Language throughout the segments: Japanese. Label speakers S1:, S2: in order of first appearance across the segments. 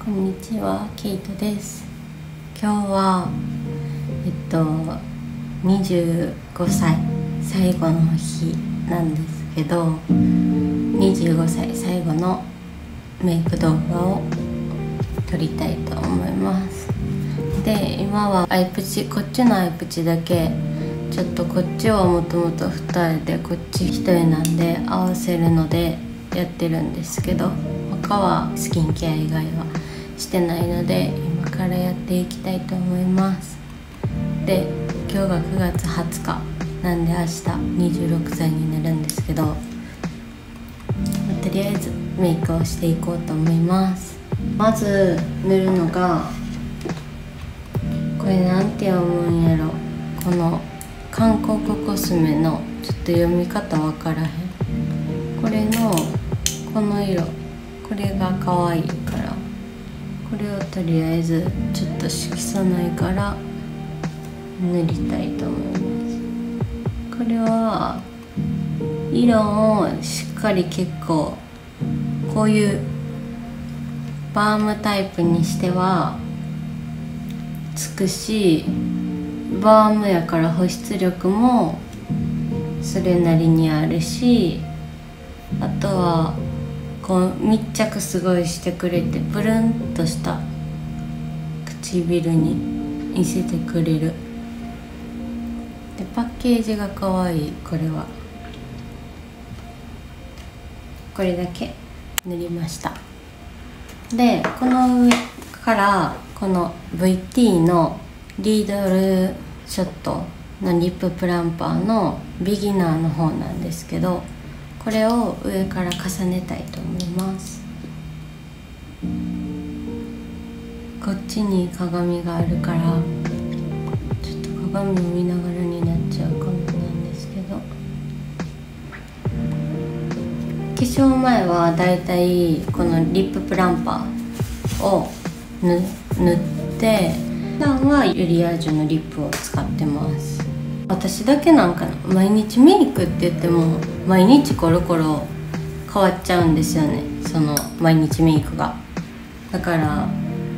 S1: こんにちは、ケイトです。今日は25歳最後の日なんですけど、25歳最後のメイク動画を撮りたいと思います。で、今はアイプチ、こっちのアイプチだけちょっとこっちはもともと2人でこっち1人なんで合わせるのでやってるんですけど、他はスキンケア以外はしてないので今からやっていきたいと思います。で、今日が9月20日なんで明日26歳になるんですけど、とりあえずメイクをしていこうと思います。まず塗るのがこれなんて読むんやろ、この韓国コスメのちょっと読み方わからへん、これのこの色、これが可愛いからこれをとりあえずちょっと色素ないから塗りたいと思います。これは色をしっかり結構こういうバームタイプにしてはつくし、バームやから保湿力もそれなりにあるし、あとはこう密着すごいしてくれてプルンとした唇に見せてくれる。で、パッケージが可愛い。これはこれだけ塗りました。で、この上からこの VT のリードルショットのリッププランパーのビギナーの方なんですけど、これを上から重ねたいと思います。こっちに鏡があるからちょっと鏡を見ながらになっちゃうかもなんですけど、化粧前はだいたいこのリッププランパーを塗って普段はユリアージュのリップを使ってます。私だけなんかな、毎日メイクって言っても毎日コロコロ変わっちゃうんですよね、その毎日メイクが。だから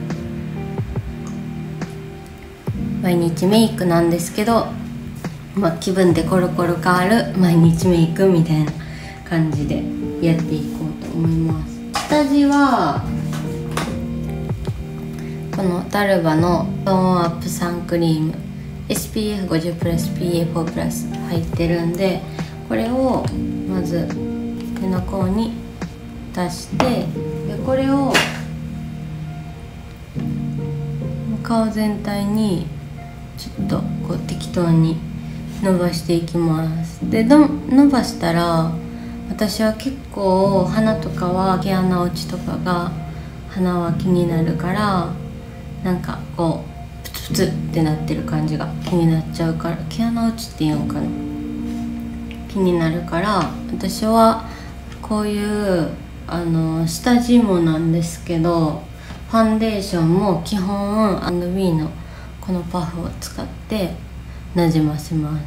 S1: 毎日メイクなんですけど、気分でコロコロ変わる毎日メイクみたいな感じでやっていこうと思います。下地はこのダルバのトーンアップサンクリーム SPF50 プラス PA4 プラス入ってるんで、これをまず手の甲に出して、でこれを顔全体にちょっとこう適当に伸ばしていきます。で伸ばしたら、私は結構鼻とかは毛穴落ちとかが鼻は気になるから、なんかこうプツプツってなってる感じが気になっちゃうから、毛穴落ちって言うんかな、気になるから、私はこういう下地もなんですけど、ファンデーションも基本&Bのこのパフを使ってなじませます。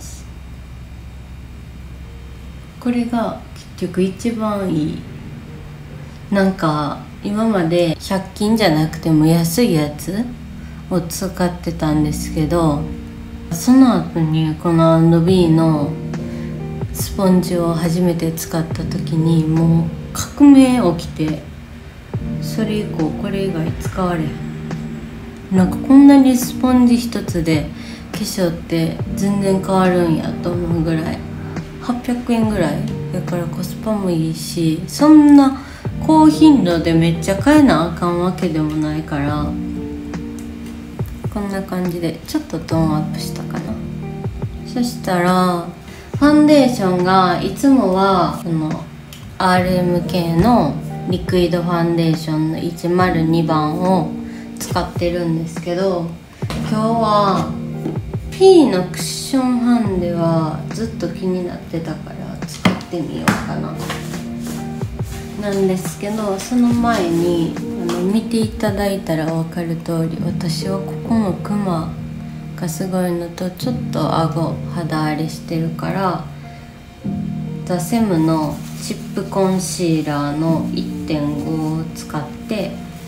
S1: これが結局一番いい。なんか今まで100均じゃなくても安いやつを使ってたんですけど、その後にこの&Bのスポンジを初めて使った時にもう革命起きて、それ以降これ以外使われへん。なんかこんなにスポンジ一つで化粧って全然変わるんやと思うぐらい、800円ぐらいだからコスパもいいし、そんな高頻度でめっちゃ買えなあかんわけでもないから、こんな感じでちょっとトーンアップしたかな。そしたらファンデーションがいつもはこの RMK のリクイドファンデーションの102番を使ってるんですけど、今日は P のクッションファンデはずっと気になってたから使ってみようかななんですけど、その前に見ていただいたら分かる通り、私はここのクマがすごいのと、ちょっと顎肌荒れしてるから、ザ・セムのチップコンシーラーの 1.5 を使って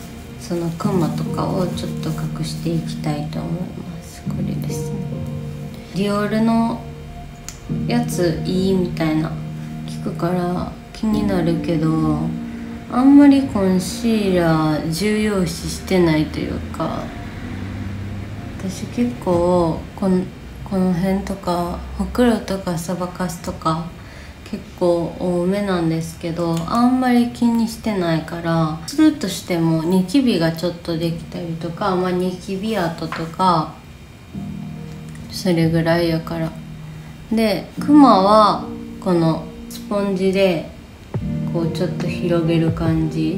S1: そのクマとかをちょっと隠していきたいと思います。これですね。ディオールのやついいみたいな聞くから気になるけど、あんまりコンシーラー重要視してないというか、私結構この辺とかほくろとかそばかすとか結構多めなんですけど、あんまり気にしてないから、するとしてもニキビがちょっとできたりとか、ニキビ跡とかそれぐらいやから。でクマはこのスポンジでこうちょっと広げる感じ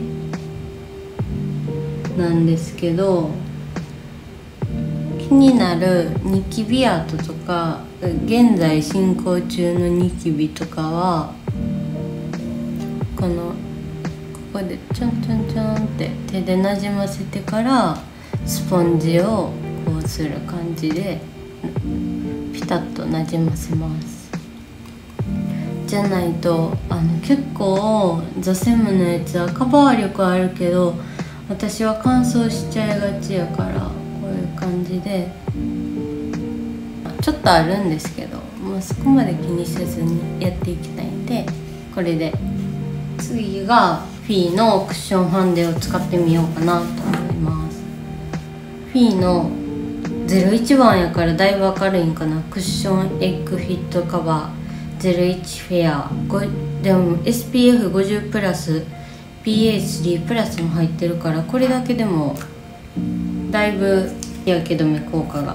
S1: なんですけど、気になるニキビ跡とか現在進行中のニキビとかはここでちょんちょんちょんって手でなじませてからスポンジをこうする感じでピタッとなじませます。じゃないと結構ザセムのやつはカバー力あるけど、私は乾燥しちゃいがちやから、こういう感じでちょっとあるんですけど、もうそこまで気にせずにやっていきたいんで、これで。次がフィーのクッションファンデを使ってみようかなと思います。フィーの01番やからだいぶ明るいんかな。クッションエッグフィットカバー01フェアでも SPF50 プラス PA3 プラスも入ってるから、これだけでもだいぶ日焼け止め効果が。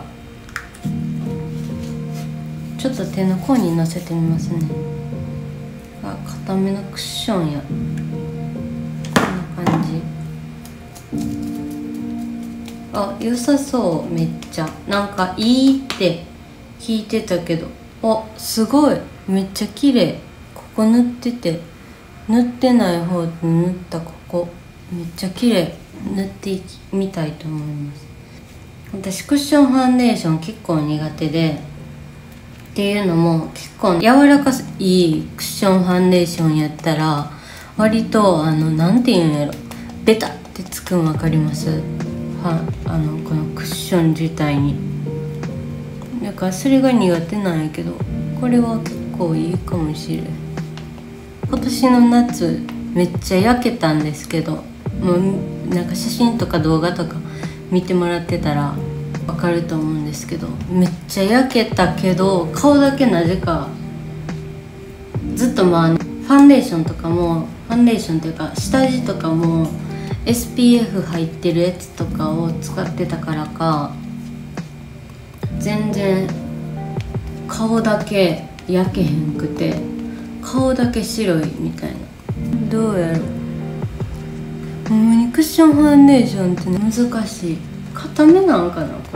S1: ちょっと手の甲にのせてみますね。固めのクッションや、こんな感じ。良さそう。めっちゃなんかいいって聞いてたけど、すごいめっちゃ綺麗。ここ塗ってて、塗ってない方で塗ったここめっちゃ綺麗。塗ってみたいと思います。私クッションファンデーション結構苦手で、っていうのも結構柔らかいクッションファンデーションやったら割となんていうんやろ、ベタってつくん分かります？このクッション自体に。だからそれが苦手なんやけど、これは結構いいかもしれん。今年の夏めっちゃ焼けたんですけど、もうなんか写真とか動画とか見てもらってたらわかると思うんですけど、めっちゃ焼けたけど顔だけなぜかずっとファンデーションとかもファンデーションというか下地とかも SPF 入ってるやつとかを使ってたからか、全然顔だけ焼けへんくて、顔だけ白いみたいな。どうやろ、ほんまにクッションファンデーションって難しい。固めなんかなこ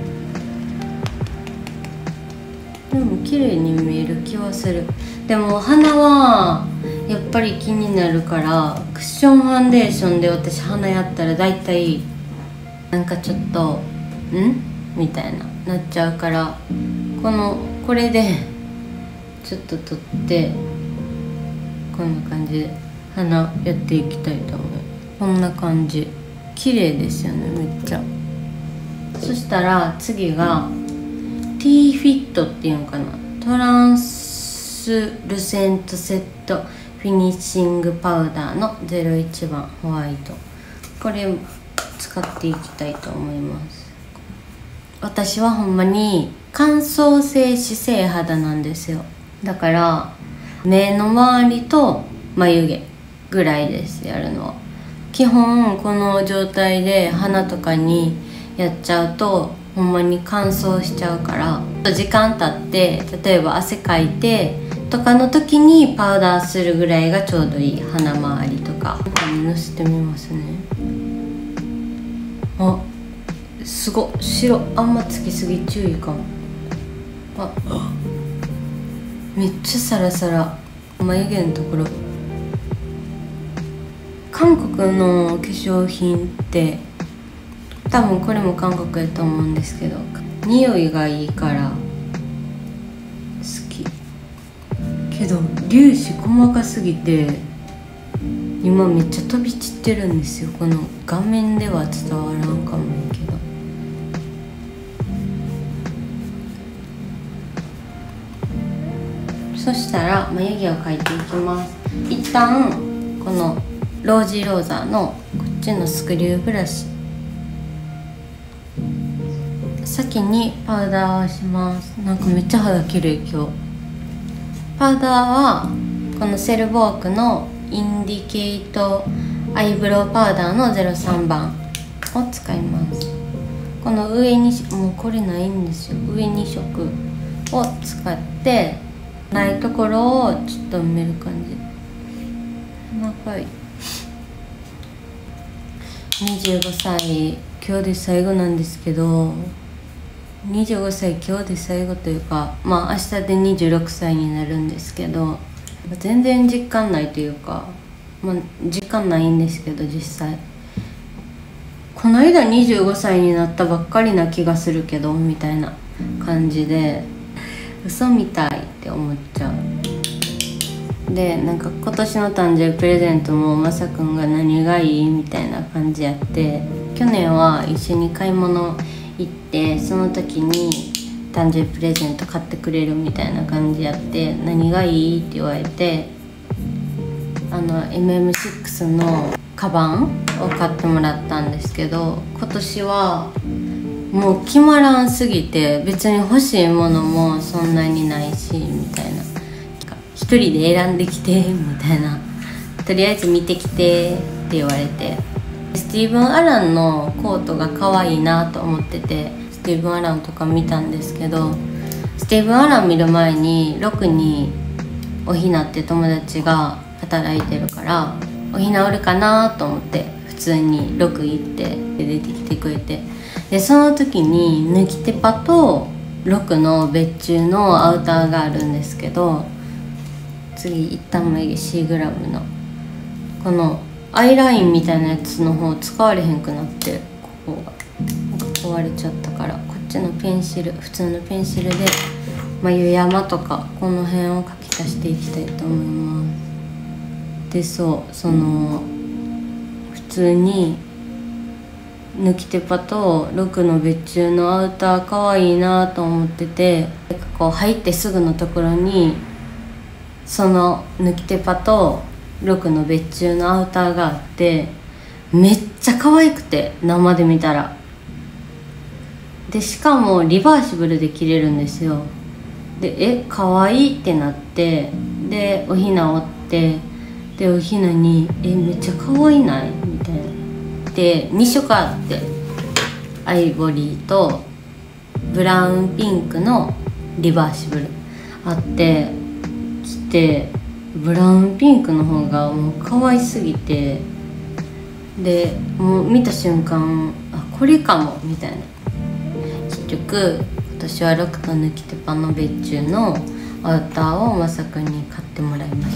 S1: れ。でも綺麗に見える気はする。でも鼻はやっぱり気になるから、クッションファンデーションで私鼻やったら大体なんかちょっとみたいなっちゃうから、これでちょっと取ってこんな感じで鼻やっていきたいと思う。こんな感じ綺麗ですよね、めっちゃ。そしたら次が T フィットっていうのかな、トランスルセントセットフィニッシングパウダーの01番ホワイト。これ使っていきたいと思います。私はほんまに乾燥性脂性肌なんですよ。だから目の周りと眉毛ぐらいです、やるのは。基本この状態で鼻とかにやっちゃうとほんまに乾燥しちゃうから、時間経って例えば汗かいてとかの時にパウダーするぐらいがちょうどいい。鼻周りとかのせてみますね。すごっ、白あんまつきすぎ注意かも。めっちゃサラサラ。眉毛のところ、韓国の化粧品って多分これも韓国やと思うんですけど、匂いがいいから好きけど粒子細かすぎて今めっちゃ飛び散ってるんですよ。この画面では伝わらんかもやけど、そしたら眉毛を描いていきます。一旦このロージーローザーのこっちのスクリューブラシ、先にパウダーをします。なんかめっちゃ肌綺麗今日。パウダーはこのセルボークのインディケートアイブロウパウダーの03番を使います。この上にもうこれないんですよ。上2色を使ってないところをちょっと埋める感じ。長い。25歳今日で最後なんですけど、25歳今日で最後というか、まあ明日で26歳になるんですけど、全然実感ないというか、まあ実感ないんですけど、実際この間25歳になったばっかりな気がするけどみたいな感じで、嘘みたいって思っちゃう。でなんか今年の誕生日プレゼントもまさくんが何がいいみたいな感じやって、去年は一緒に買い物行ってその時に誕生日プレゼント買ってくれるみたいな感じやって、何がいいって言われてMM6 のカバンを買ってもらったんですけど、今年はもう決まらんすぎて別に欲しいものもそんなにないしみたいな、一人で選んできてみたいな、とりあえず見てきてって言われて、スティーブン・アランのコートが可愛いなと思っててスティーブン・アランとか見たんですけど、スティーブン・アラン見る前にロクにおひなって友達が働いてるからおひなおるかなと思って普通にロク行って出てきてくれて、でその時に抜き手パとロクの別注のアウターがあるんですけど、次一旦眉毛 C グラムのこのアイラインみたいなやつの方使われへんくなって、ここがなんか壊れちゃったから、こっちのペンシル、普通のペンシルで眉山とかこの辺を描き足していきたいと思います。でその普通に抜き手パとロクの別注のアウター可愛いなと思ってて、こう入ってすぐのところにその抜き手パとロクの別注のアウターがあって、めっちゃ可愛くて生で見たら。でしかもリバーシブルで着れるんですよ。で可愛いってなって、でおひな折って、でおひなにめっちゃ可愛いないみたいな。で2色あって、アイボリーとブラウンピンクのリバーシブルあって着て、ブラウンピンクの方がもう可愛すぎて、でもう見た瞬間これかもみたいな。結局私はロクと抜き手パの別注のアウターをまさくんに買ってもらいました。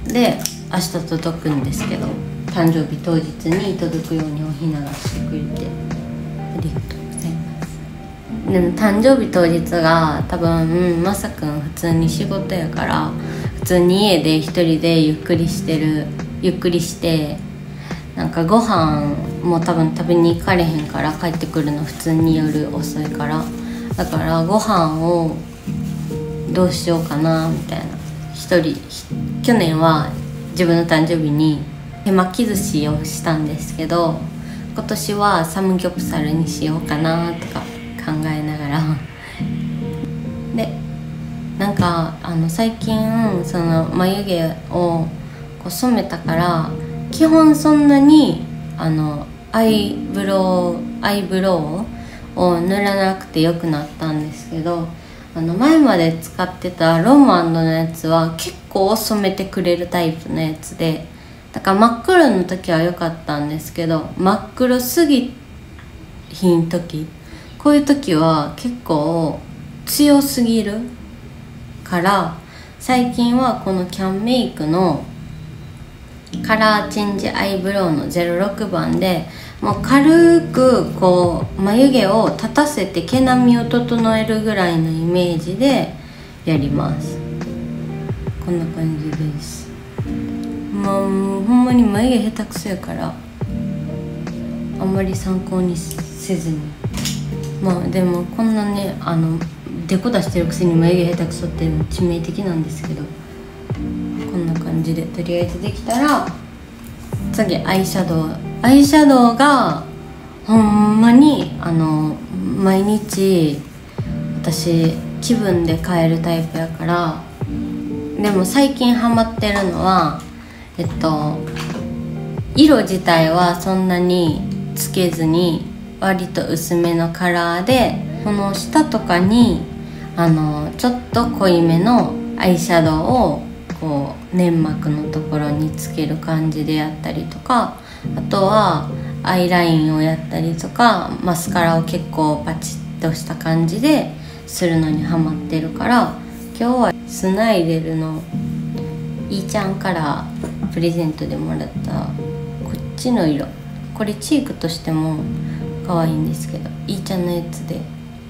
S1: で明日届くんですけど、誕生日当日に届くようにおひながしてくれてありがとうございます。でも誕生日当日が多分まさくん普通に仕事やから、普通に家で一人でゆっくりして、なんかご飯も多分食べに行かれへんから、帰ってくるの普通に夜遅いから、だからご飯をどうしようかなみたいな。去年は自分の誕生日に手巻き寿司をしたんですけど、今年はサムギョプサルにしようかなとか考えながらでなんか最近その眉毛をこう染めたから、基本そんなにアイブロウを塗らなくてよくなったんですけど、前まで使ってたロム&のやつは結構染めてくれるタイプのやつで、だから真っ黒の時は良かったんですけど、真っ黒すぎひん時、こういう時は結構強すぎるから、最近はこのキャンメイクのカラーチェンジアイブロウの06番でもう軽くこう眉毛を立たせて毛並みを整えるぐらいのイメージでやります。こんな感じです。 ほんまに眉毛下手くそやからあんまり参考にせずに、まあでもこんなねデコ出してるくせに眉毛下手くそって致命的なんですけど、こんな感じでとりあえずできたら次アイシャドウがほんまに毎日私気分で変えるタイプやから。でも最近ハマってるのは色自体はそんなにつけずに割と薄めのカラーで、この下とかにちょっと濃いめのアイシャドウをこう粘膜のところにつける感じでやったりとか、あとはアイラインをやったりとか、マスカラを結構パチッとした感じでするのにハマってるから、今日はスナイデルのいーちゃんからプレゼントでもらったこっちの色、これチークとしても可愛いんですけど、いーちゃんのやつで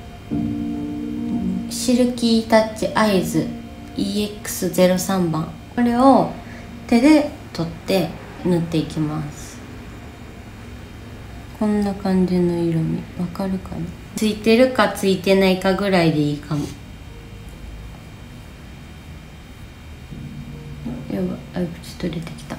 S1: シルキータッチアイズ EX03 番、これを手で取って塗っていきます。こんな感じの色味わかるかな、ついてるかついてないかぐらいでいいかも。やばい、アイプチ取れてきた。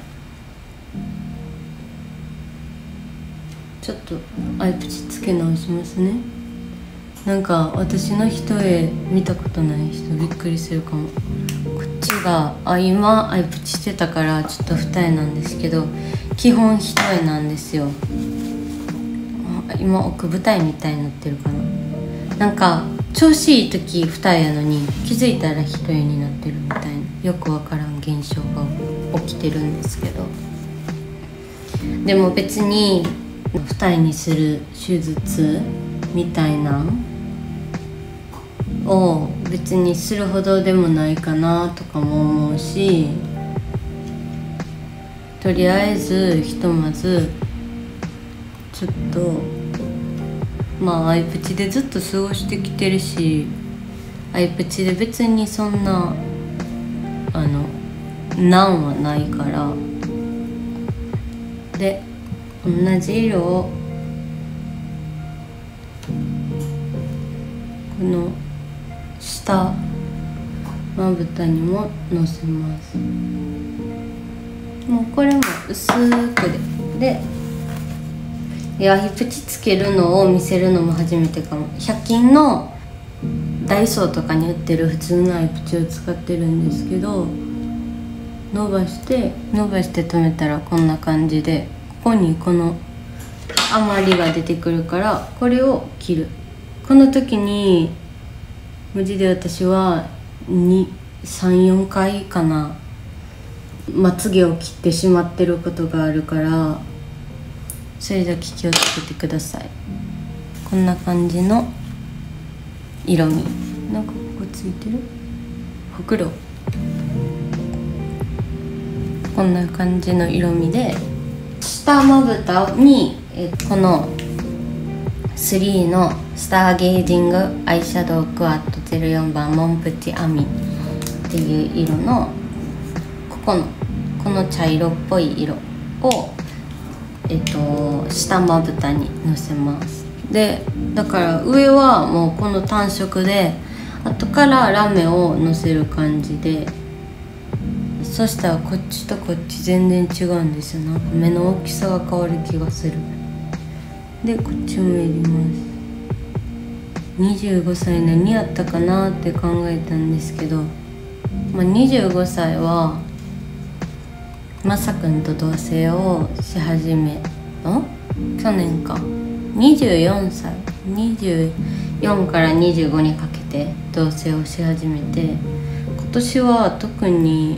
S1: ちょっとアイプチつけ直しますね。なんか私の一重見たことない人びっくりするかも。こっちが今アイプチしてたからちょっと二重なんですけど、基本一重なんですよ。今奥舞台みたいになってるかな。なんか調子いい時二重やのに気づいたら一重になってるみたいな、よくわからん現象が起きてるんですけど、でも別に二重にする手術みたいなんを別にするほどでもないかなとかも思うし、とりあえずひとまずちょっとまあアイプチでずっと過ごしてきてるし、アイプチで別にそんな難はないからで、同じ色をこの下まぶたにものせます。もうこれも薄くでアイプチつけるのを見せるのも初めてかも。100均のダイソーとかに売ってる普通のアイプチを使ってるんですけど、伸ばして止めたらこんな感じで、ここにこの余りが出てくるからこれを切る。この時にマジで私は3-4回かなまつげを切ってしまってることがあるから、それだけ気をつけてください。こんな感じの色味、なんかここついてるほくろ、こんな感じの色味で、下まぶたにこの3のスターゲージングアイシャドウクワッド04番モンプチアミっていう色のこの茶色っぽい色を下まぶたにのせます。でだから上はもうこの単色で、後からラメをのせる感じで、そしたらこっちとこっち全然違うんですよ。なんか目の大きさが変わる気がする。でこっちもやります。25歳何やったかなって考えたんですけど、25歳はまさくんと同棲をし始め去年か、24歳24から25にかけて同棲をし始めて、今年は特に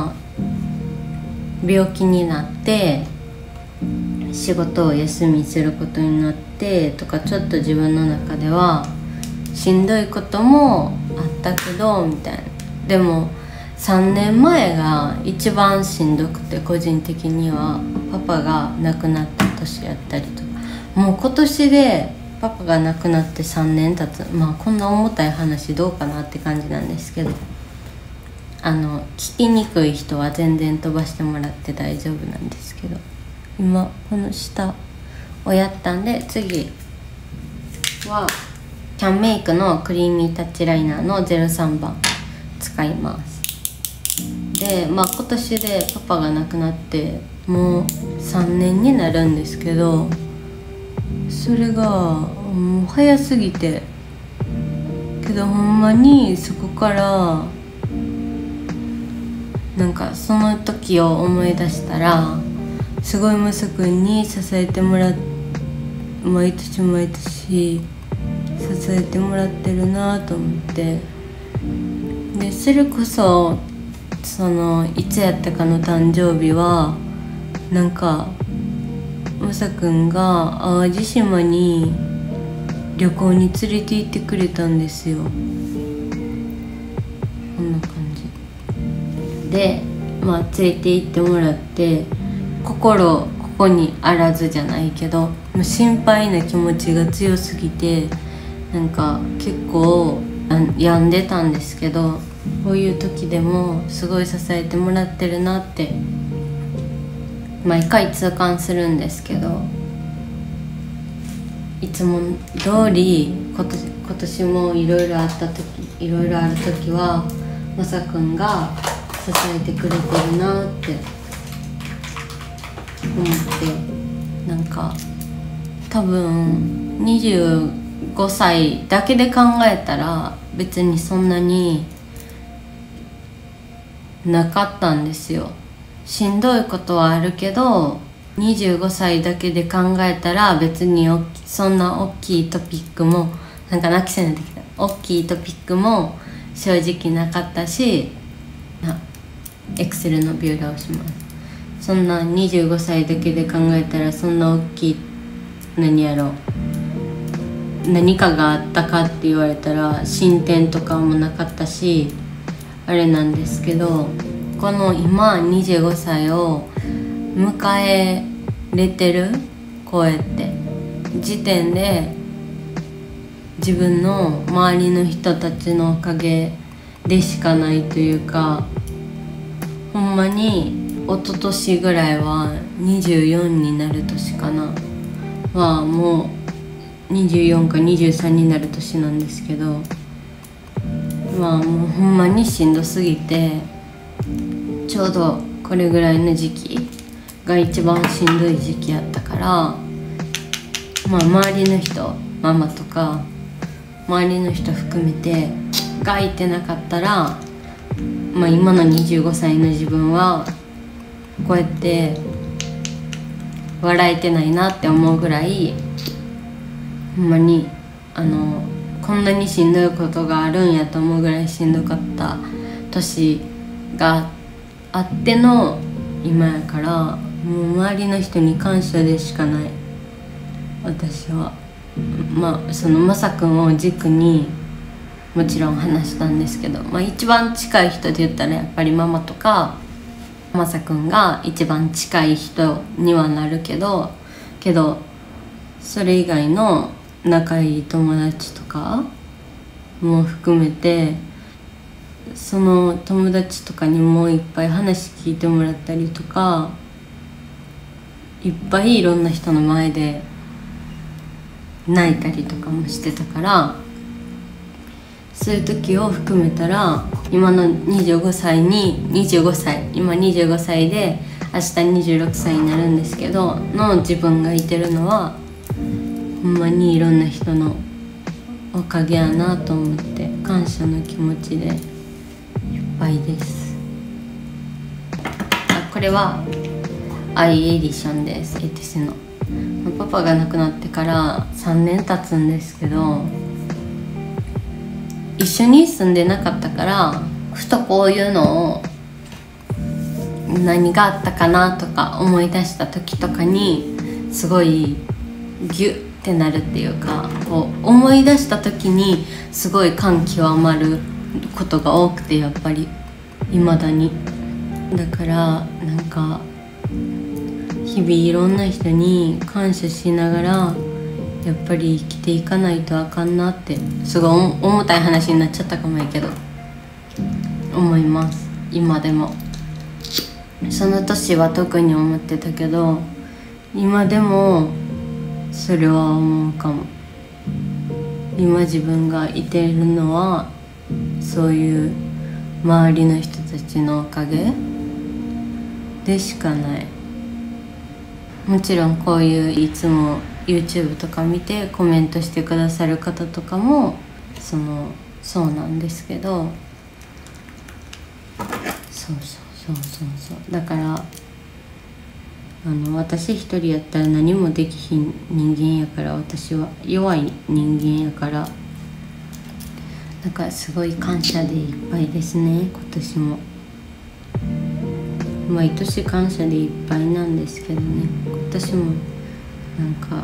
S1: 病気になって仕事を休みすることになってとか、ちょっと自分の中ではしんどいこともあったけどみたいな。でも3年前が一番しんどくて、個人的にはパパが亡くなった年やったりとか、もう今年でパパが亡くなって3年経つ。こんな重たい話どうかなって感じなんですけど、 聞きにくい人は全然飛ばしてもらって大丈夫なんですけど、今この下をやったんで、次はキャンメイクのクリーミータッチライナーの03番使います。で今年でパパが亡くなってもう3年になるんですけど、それがもう早すぎて、けどほんまにそこからなんかその時を思い出したら、すごいムサ君に支えてもらって、毎年毎年支えてもらってるなと思って、でそれこそいつやったかの誕生日はなんかムサ君が淡路島に旅行に連れて行ってくれたんですよ。こんな感じで連れて行ってもらって、ここにあらずじゃないけど、もう心配な気持ちが強すぎて、なんか結構病んでたんですけど、こういう時でもすごい支えてもらってるなって毎回痛感するんですけど、いつも通り今年もいろいろある時はまさくんが支えてくれてるなって思って、なんか多分25歳だけで考えたら別にそんなになかったんですよ。しんどいことはあるけど、25歳だけで考えたら別にそんな大きいトピックも、なんか泣きそうになってきた、大きいトピックも正直なかったし、エクセルのビューラーをします。そんな25歳だけで考えたらそんな大きい何かがあったかって言われたら進展とかもなかったし、あれなんですけど、この今25歳を迎えれてるこうやって時点で自分の周りの人たちのおかげでしかないというか、ほんまに一昨年ぐらいは24になる年かなはもう24か23になる年なんですけど、もうほんまにしんどすぎて、ちょうどこれぐらいの時期が一番しんどい時期やったから、周りの人、ママとか周りの人含めてがいてなかったら、今の25歳の自分はこうやって笑えてないなって思うぐらい、ほんまにこんなにしんどいことがあるんやと思うぐらいしんどかった年があっての今やから、もう周りの人に感謝でしかない。私はそのまさくんを軸にもちろん話したんですけど、一番近い人で言ったらやっぱりママとかまさくんが一番近い人にはなるけどそれ以外の仲いい友達とかも含めて、その友達とかにもいっぱい話聞いてもらったりとか、いっぱいいろんな人の前で泣いたりとかもしてたから、そういう時を含めたら今の25歳今25歳で明日26歳になるんですけどの自分がいてるのはほんまにいろんな人のおかげやなと思って感謝の気持ちでいっぱいです。これはアイエディションです。エティスのパパが亡くなってから3年経つんですけど、一緒に住んでなかったから、ふとこういうのを何があったかなとか思い出した時とかにすごいギュッてなるっていうか、こう思い出した時にすごい感極まることが多くて、やっぱり未だに。だからなんか日々いろんな人に感謝しながらやっぱり生きていかないとあかんなって、すごい重たい話になっちゃったかもやけど思います。 今でも。その年は特に思ってたけど、今でもそれは思うかも。今自分がいてるのはそういう周りの人たちのおかげでしかない。もちろんこういういつも YouTube とか見てコメントしてくださる方とかもそうなんですけど、そうだから私一人やったら何もできひん人間やから、私は弱い人間やから、だからすごい感謝でいっぱいですね。今年も毎年感謝でいっぱいなんですけどね。今年もなんか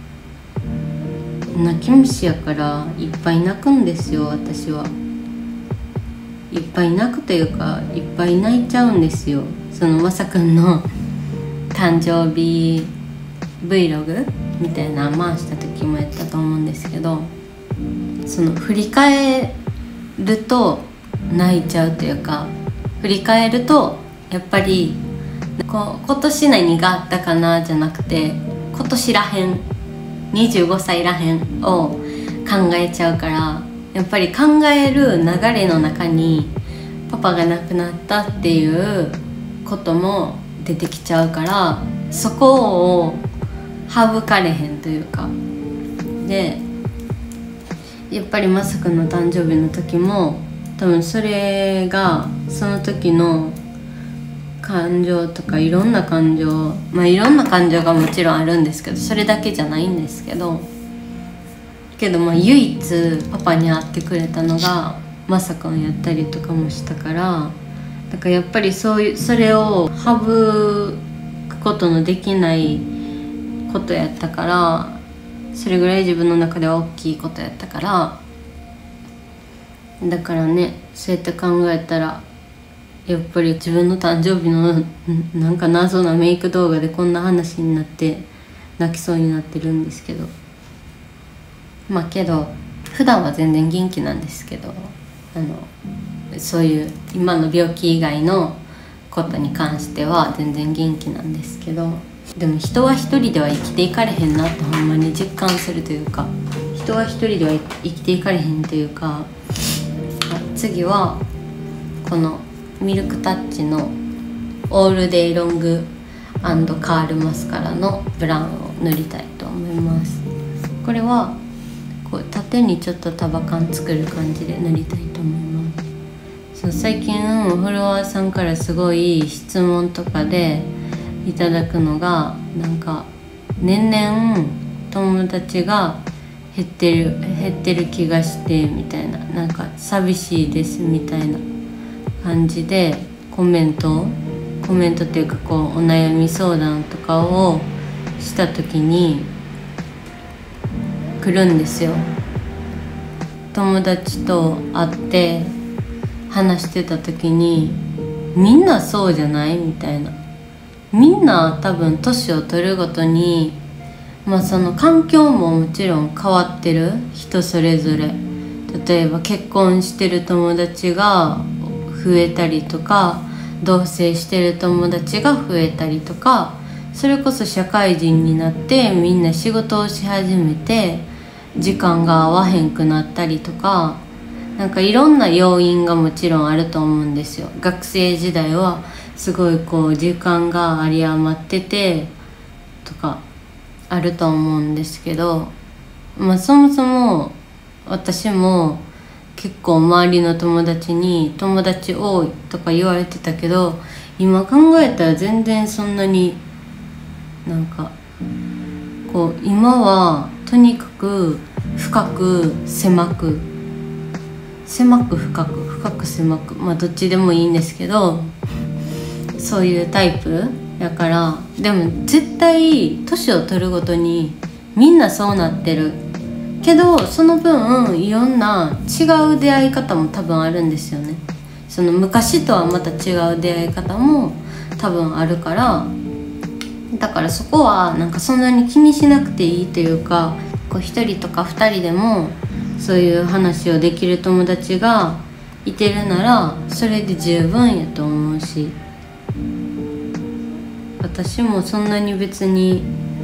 S1: 泣き虫やからいっぱい泣くんですよ。私はいっぱい泣くというか、いっぱい泣いちゃうんですよ。まさくんの誕生日 Vlog みたいな回した時もやったと思うんですけど、振り返ると泣いちゃうというか、振り返るとやっぱり今年何があったかなじゃなくて、今年らへん25歳らへんを考えちゃうから、やっぱり考える流れの中にパパが亡くなったっていうことも出てきちゃうから、そこを省かれへんというかで、やっぱりまさくんの誕生日の時も多分それがその時の感情とかいろんな感情、いろんな感情がもちろんあるんですけど、それだけじゃないんですけど唯一パパに会ってくれたのがまさくんやったりとかもしたから、だからやっぱりそれを省くことのできないことやったから、それぐらい自分の中では大きいことやったから、だからね、そうやって考えたらやっぱり自分の誕生日のなんか謎なメイク動画でこんな話になって泣きそうになってるんですけど、けど普段は全然元気なんですけど、そういう今の病気以外のことに関しては全然元気なんですけど、でも人は一人では生きていかれへんなってほんまに実感するというか、人は一人では生きていかれへんというか、次はこのミルクタッチのオールデイロング&カールマスカラのブラウンを塗りたいと思います。これはこう縦にちょっと束感作る感じで塗りたいと思います。最近フォロワーさんからすごい質問とかでいただくのが、なんか年々友達が減ってる気がしてみたいな、なんか寂しいですみたいな感じでコメントっていうか、こうお悩み相談とかをした時に来るんですよ。友達と会って話してた時に、みんなそうじゃないみたいな、みんな多分年を取るごとにその環境ももちろん変わってる、人それぞれ。例えば結婚してる友達が増えたりとか、同棲してる友達が増えたりとか、それこそ社会人になってみんな仕事をし始めて時間が合わへんくなったりとか、なんかいろんな要因がもちろんあると思うんですよ。学生時代はすごいこう時間が有り余っててとかあると思うんですけど、そもそも私も結構周りの友達に友達多いとか言われてたけど、今考えたら全然そんなになんかこう、今はとにかく深く狭く深く深く狭く、どっちでもいいんですけど、そういうタイプだから。でも絶対年を取るごとにみんなそうなってるけど、その分いろんな違う出会い方も多分あるんですよね。その昔とはまた違う出会い方も多分あるから、だからそこはなんかそんなに気にしなくていいというか、こう1人とか2人でもそういう話をできる友達がいてるならそれで十分やと思うし、私もそんなに別に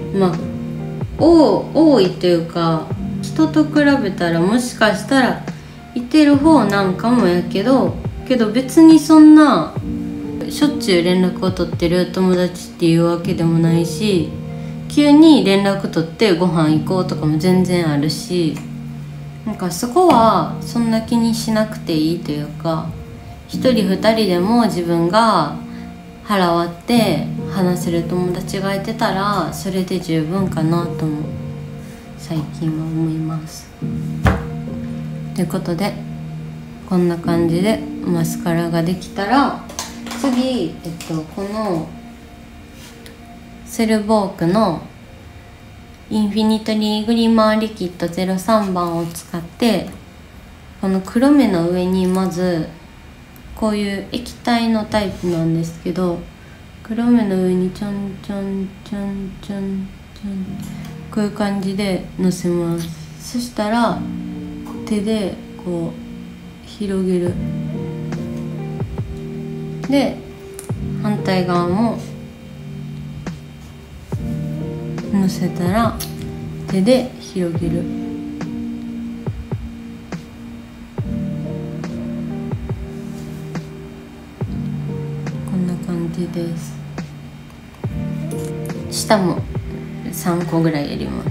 S1: 多いというか、人と比べたらもしかしたらいてる方なんかもやけど別にそんなしょっちゅう連絡を取ってる友達っていうわけでもないし、急に連絡取ってご飯行こうとかも全然あるし、なんかそこはそんな気にしなくていいというか、1人2人でも自分が腹割って話せる友達がいてたらそれで十分かなとも最近は思います。ということでこんな感じでマスカラができたら、次このセルボークのインフィニトリーグリマーリキッド03番を使って、この黒目の上にまずこういう液体のタイプなんですけど、黒目の上にちょんちょんちょんちょんちょん、こういう感じでのせます。そしたら手でこう広げる。で反対側ものせたら手で広げる。こんな感じです。下も3個ぐらいやります。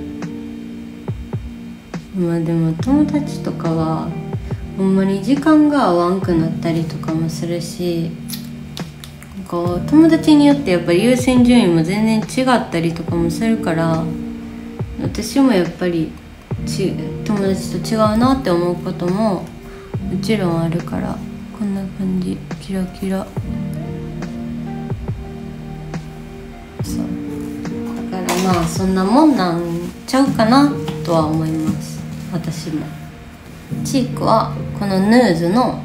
S1: でも友達とかはほんまに時間が合わんくなったりとかもするし、友達によってやっぱり優先順位も全然違ったりとかもするから、私もやっぱり友達と違うなって思うことももちろんあるから、こんな感じキラキラ。そうだからそんなもんなんちゃうかなとは思います。私もチークはこのヌーズの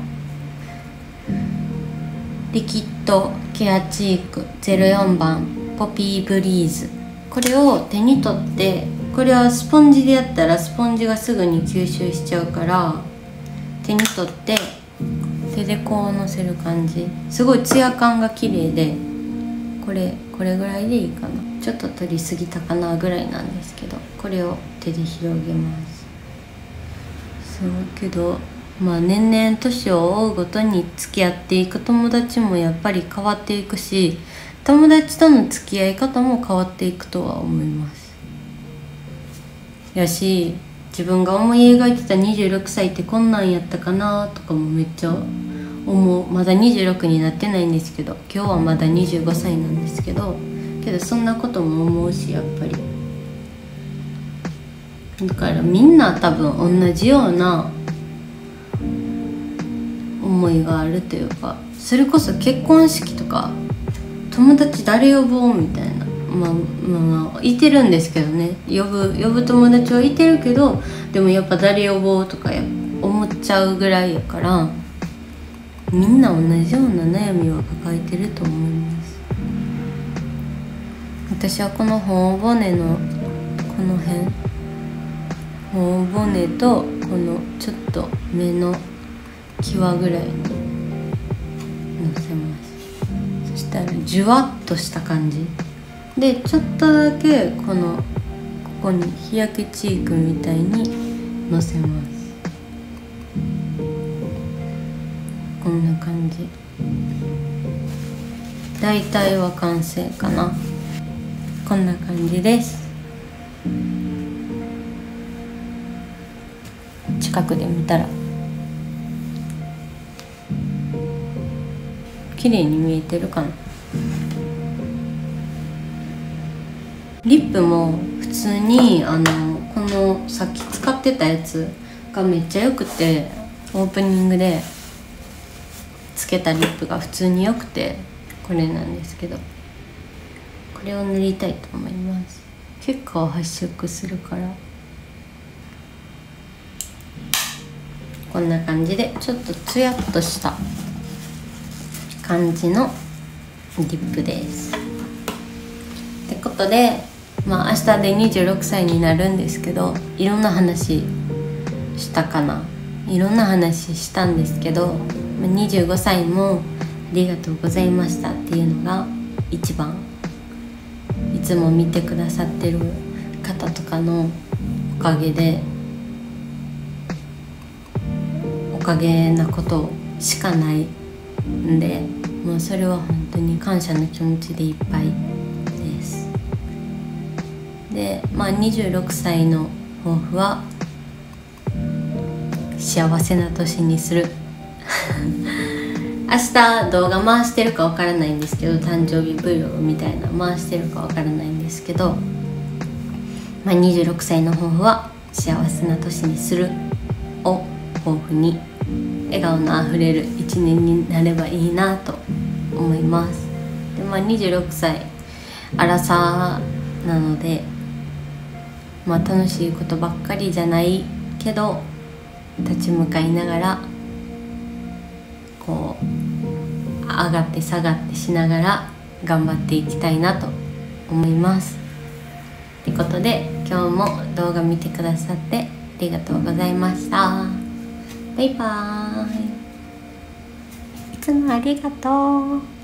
S1: リキッドケアチーク04番ポピーブリーズ、これを手に取って、これはスポンジでやったらスポンジがすぐに吸収しちゃうから、手に取って手でこうのせる感じ。すごいツヤ感が綺麗で、これぐらいでいいかな。ちょっと取りすぎたかなぐらいなんですけど、これを手で広げます。そうけど年々年を追うごとに付き合っていく友達もやっぱり変わっていくし、友達との付き合い方も変わっていくとは思います。やし、自分が思い描いてた26歳ってこんなんやったかなとかもめっちゃ思う。まだ26になってないんですけど、今日はまだ25歳なんですけどそんなことも思うし、やっぱりだからみんな多分同じような思いがあるというか、それこそ結婚式とか友達誰呼ぼうみたいな、いてるんですけどね、呼ぶ友達はいてるけど、でもやっぱ誰呼ぼうとか思っちゃうぐらいやから、みんな同じような悩みを抱えてると思います。私はこの頬骨のこの辺、頬骨とこのちょっと目の際ぐらいにのせます。そしたらジュワッとした感じで、ちょっとだけここに日焼けチークみたいにのせます。こんな感じ。大体は完成かな。こんな感じです。近くで見たら綺麗に見えてるかな。リップも普通にこのさっき使ってたやつがめっちゃ良くて、オープニングでつけたリップが普通に良くて、これなんですけど、これを塗りたいと思います。結構発色するから。こんな感じでちょっとツヤっとした感じのリップです。ってことで明日で26歳になるんですけど、いろんな話したかな。 いろんな話したんですけど、25歳もありがとうございましたっていうのが一番、いつも見てくださってる方とかのおかげで、おかげなことしかないんで、もうそれは本当に感謝の気持ちでいっぱいです。で、26歳の抱負は幸せな年にする明日動画回してるかわからないんですけど、誕生日 Vlog みたいな回してるかわからないんですけど、26歳の抱負は幸せな年にするを抱負に、笑顔のあふれる一年になればいいなと思います。で、26歳アラサーなので、楽しいことばっかりじゃないけど、立ち向かいながらこう上がって下がってしながら頑張っていきたいなと思います。ということで、今日も動画見てくださってありがとうございました。バイバーイ。いつもありがとう。